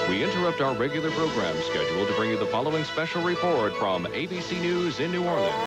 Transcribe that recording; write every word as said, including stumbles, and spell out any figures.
We interrupt our regular program schedule to bring you the following special report from A B C News in New Orleans.